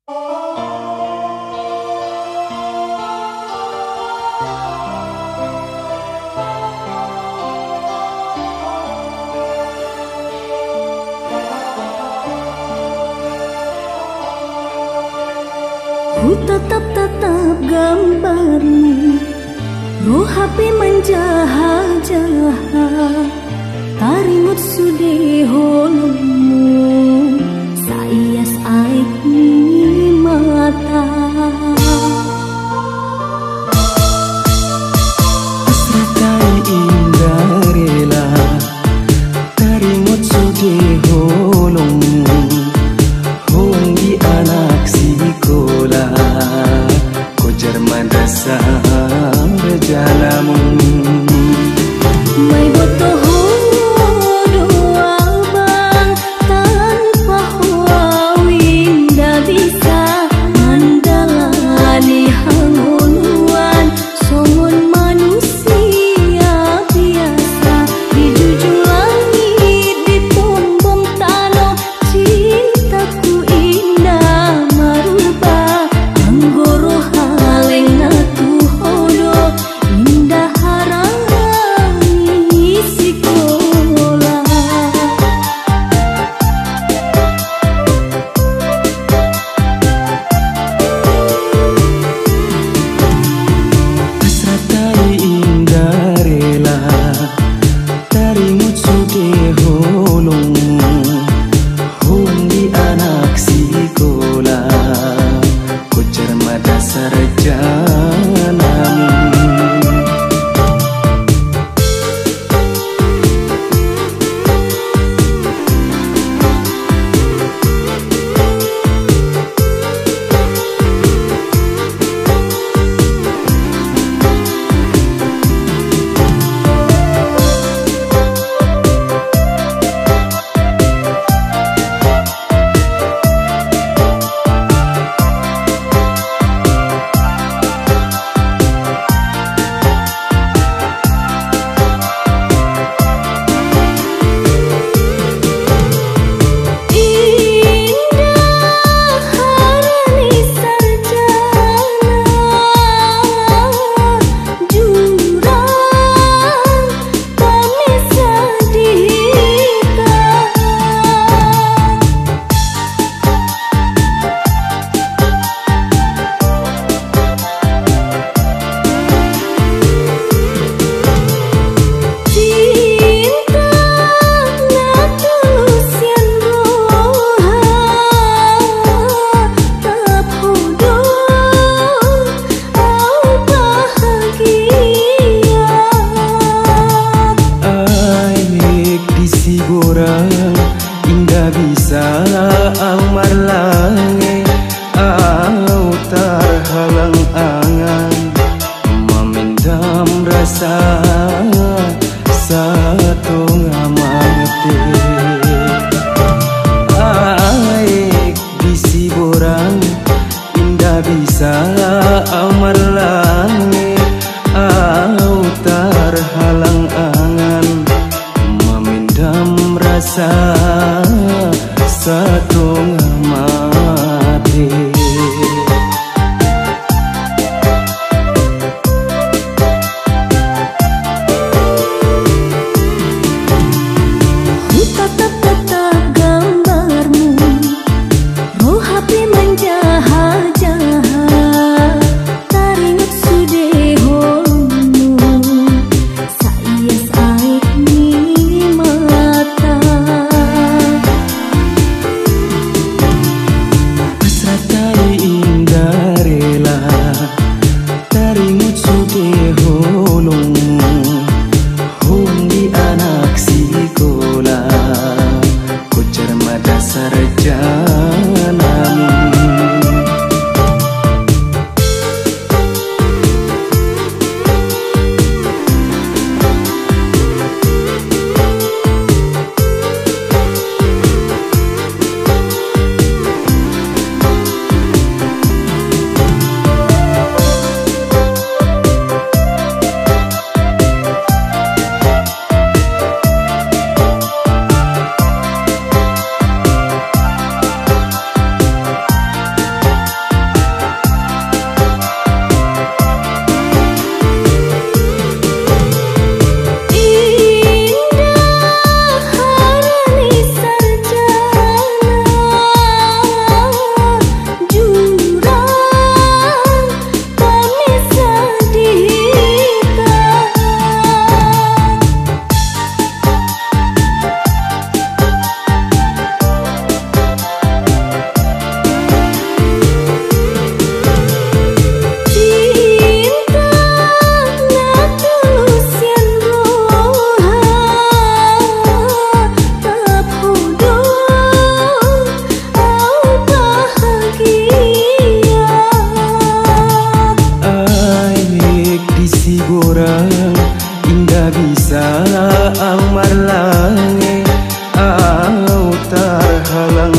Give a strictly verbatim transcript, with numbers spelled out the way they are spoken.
Ku tatap-tatap gambarmu, roh H P menjahat-jahat, tarimut sude holmu, saias aik ni mata. Asratai indah rela, tarimut sude holmu, honggi anak sekolah, kojar madrasah berjalamu. Mai botoh doa bang tanpa winda bisa mandalani hanguluan songon manusia biasa di jujur langit di pombom tanah cintaku indah marubah anggoro haleng natu hodo indah harani sekolah. Asratai indah rela, tarimut sude holong, honggi anak sekolah, kojar madrasah berjalamu. Indah bisa amar langit, au terhalang angan, memendam rasa satu ngamati. Aik bisi borang, indah bisa amar langit, au terhalang angan, memendam rasa satu ngamati. Hutan langit au terhalang